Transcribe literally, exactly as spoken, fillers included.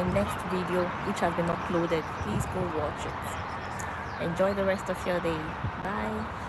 next video which has been uploaded. Please go watch it. Enjoy the rest of your day. Bye.